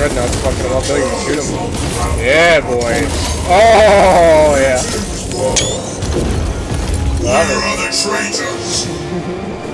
Dreadnought's fucking him up. Don't even shoot him. Yeah, boy. Oh, yeah. Love it.